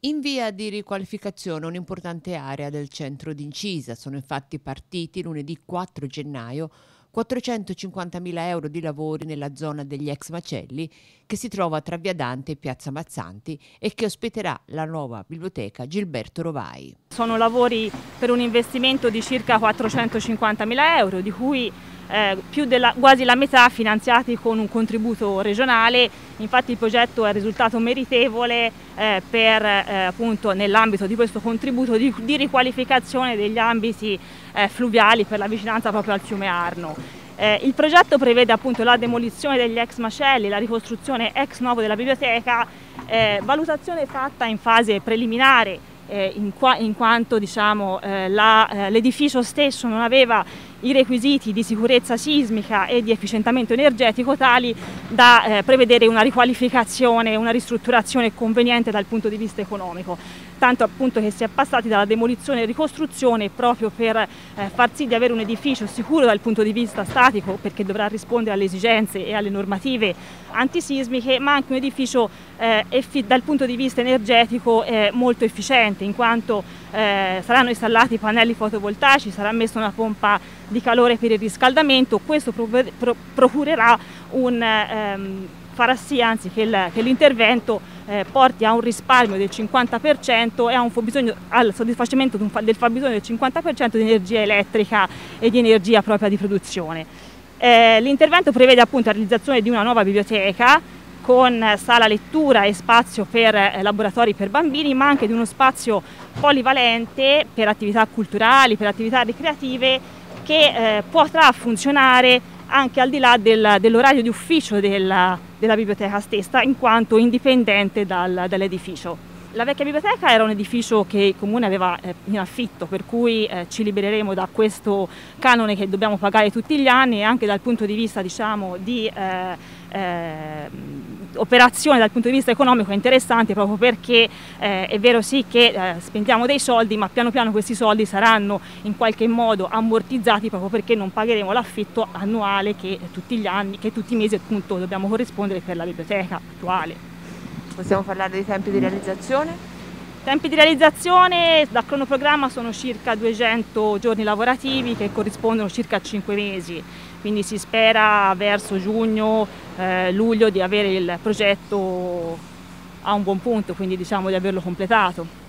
In via di riqualificazione un'importante area del centro di Incisa. Sono infatti partiti lunedì 4 gennaio 450.000 euro di lavori nella zona degli ex macelli che si trova tra Via Dante e Piazza Mazzanti e che ospiterà la nuova biblioteca Gilberto Rovai. Sono lavori per un investimento di circa 450.000 euro, di cui quasi la metà finanziati con un contributo regionale. Infatti il progetto è risultato meritevole appunto nell'ambito di questo contributo di riqualificazione degli ambiti fluviali per la vicinanza proprio al fiume Arno. Il progetto prevede appunto la demolizione degli ex macelli, la ricostruzione ex novo della biblioteca, valutazione fatta in fase preliminare in quanto diciamo, l'edificio stesso non aveva i requisiti di sicurezza sismica e di efficientamento energetico tali da prevedere una riqualificazione e una ristrutturazione conveniente dal punto di vista economico. Tanto appunto che si è passati dalla demolizione e ricostruzione proprio per far sì di avere un edificio sicuro dal punto di vista statico, perché dovrà rispondere alle esigenze e alle normative antisismiche, ma anche un edificio dal punto di vista energetico molto efficiente, in quanto saranno installati pannelli fotovoltaici, sarà messa una pompa di calore per il riscaldamento. Questo procurerà farà sì anzi che l'intervento porti a un risparmio del 50% e al soddisfacimento del fabbisogno del 50% di energia elettrica e di energia propria di produzione. L'intervento prevede appunto la realizzazione di una nuova biblioteca con sala lettura e spazio per laboratori per bambini, ma anche di uno spazio polivalente per attività culturali, per attività ricreative, che potrà funzionare anche al di là dell'orario di ufficio della biblioteca stessa, in quanto indipendente dall'edificio. La vecchia biblioteca era un edificio che il Comune aveva in affitto, per cui ci libereremo da questo canone che dobbiamo pagare tutti gli anni, e anche dal punto di vista diciamo, di operazione dal punto di vista economico è interessante, proprio perché è vero sì che spendiamo dei soldi, ma piano piano questi soldi saranno in qualche modo ammortizzati, proprio perché non pagheremo l'affitto annuale che tutti gli anni, che tutti i mesi appunto dobbiamo corrispondere per la biblioteca attuale. Possiamo parlare dei tempi di realizzazione? I tempi di realizzazione da cronoprogramma sono circa 200 giorni lavorativi, che corrispondono circa a 5 mesi, quindi si spera verso giugno, luglio di avere il progetto a un buon punto, quindi diciamo di averlo completato.